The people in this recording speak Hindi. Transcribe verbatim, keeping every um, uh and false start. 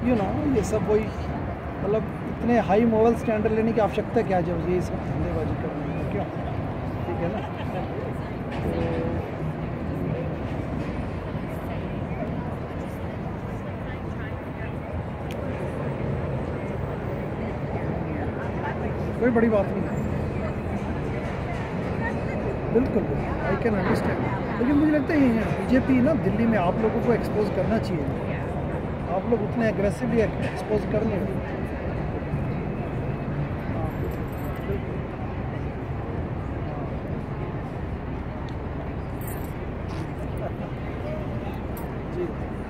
यू नो ये सब वही मतलब इतने हाई मोरल स्टैंडर्ड लेने की आवश्यकता क्या जब ये सब धंधेबाजी करने में, क्यों? ठीक है ना। तो कोई बड़ी बात नहीं है, बिल्कुल बिल्कुल आई कैन अंडरस्टैंड। लेकिन मुझे लगता है ये बीजेपी ना दिल्ली में आप लोगों को एक्सपोज करना चाहिए, आप लोग उतने एग्रेसिवली एक्सपोज कर लें। जी